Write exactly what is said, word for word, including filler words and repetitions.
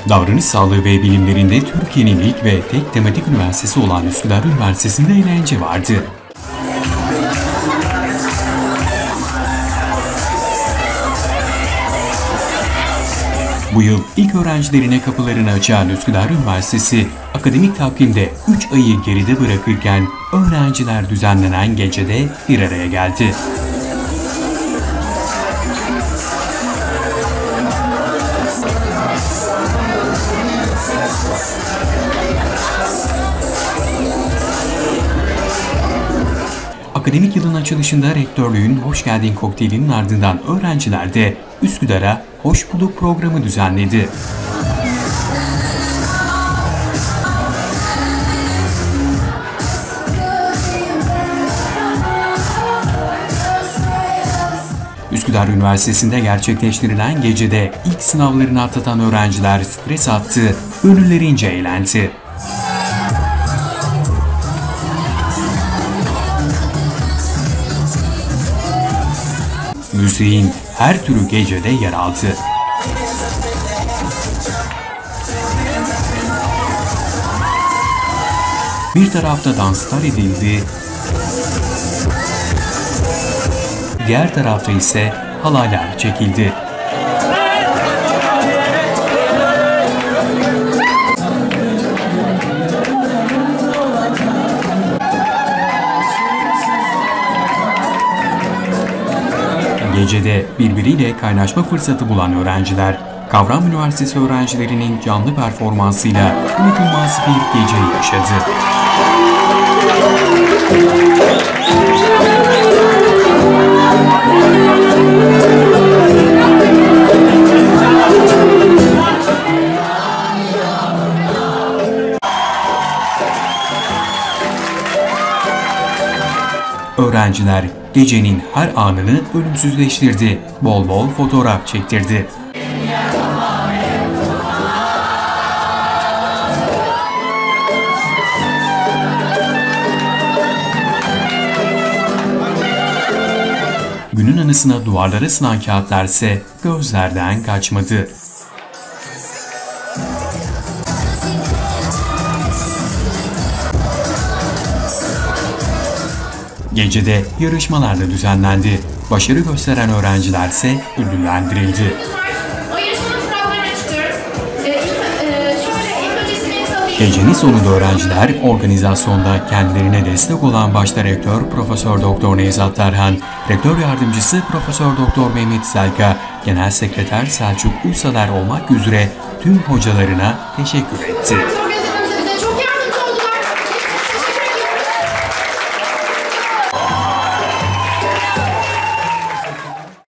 Davranış sağlığı ve bilimlerinde Türkiye'nin ilk ve tek tematik üniversitesi olan Üsküdar Üniversitesi'nde eğlence vardı. Bu yıl ilk öğrencilerine kapılarını açan Üsküdar Üniversitesi, akademik takvimde üç ayı geride bırakırken öğrenciler düzenlenen gecede bir araya geldi. Akademik yılın açılışında rektörlüğün Hoş Geldin kokteylinin ardından öğrenciler de Üsküdar'a Hoş Bulduk programı düzenledi. Üsküdar Üniversitesi'nde gerçekleştirilen gecede ilk sınavlarını atlatan öğrenciler stres attı, gönüllerince eğlendi. Müziğin her türü gecede yer aldı. Bir tarafta danslar edildi, diğer tarafta ise halaylar çekildi. Gecede birbiriyle kaynaşma fırsatı bulan öğrenciler, Kavram Üniversitesi öğrencilerinin canlı performansıyla unutulmaz bir gece yaşadı. Öğrenciler gecenin her anını ölümsüzleştirdi, bol bol fotoğraf çektirdi. Günün anısına duvarlara asılan kağıtlar ise gözlerden kaçmadı. Gecede yarışmalar da düzenlendi. Başarı gösteren öğrenciler ise ödüllendirildi. Gecenin sonunda öğrenciler organizasyonda kendilerine destek olan başta Rektör Profesör Doktor Nevzat Tarhan, Rektör Yardımcısı Profesör Doktor Mehmet Selka, Genel Sekreter Selçuk Uysaler olmak üzere tüm hocalarına teşekkür etti.